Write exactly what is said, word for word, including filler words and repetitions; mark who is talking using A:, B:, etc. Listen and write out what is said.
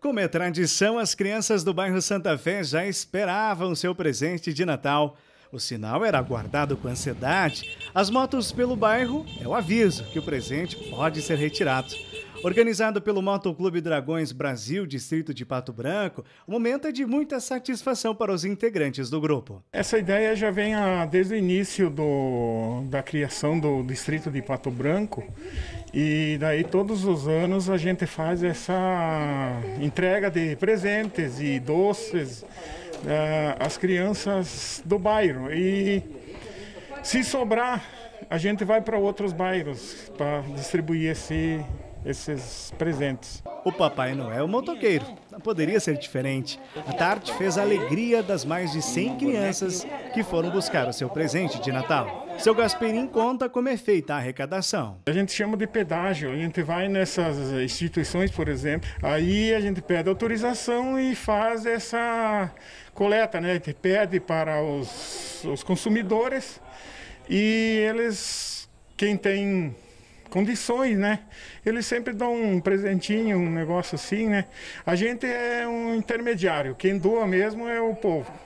A: Como é tradição, as crianças do bairro Santa Fé já esperavam seu presente de Natal. O sinal era aguardado com ansiedade. As motos pelo bairro é o aviso que o presente pode ser retirado. Organizado pelo Motoclube Dragões Brasil, distrito de Pato Branco, o momento é de muita satisfação para os integrantes do grupo.
B: Essa ideia já vem a, desde o início do, da criação do distrito de Pato Branco, e daí todos os anos a gente faz essa entrega de presentes e doces uh, às crianças do bairro. E se sobrar, a gente vai para outros bairros para distribuir esse esses presentes.
A: O Papai Noel motoqueiro não poderia ser diferente. A tarde fez a alegria das mais de cem crianças que foram buscar o seu presente de Natal. Seu Gasperim conta como é feita a arrecadação.
B: A gente chama de pedágio, a gente vai nessas instituições, por exemplo, aí a gente pede autorização e faz essa coleta, né? A gente pede para os, os consumidores e eles, quem tem condições, né? Eles sempre dão um presentinho, um negócio assim, né? A gente é um intermediário, quem doa mesmo é o povo.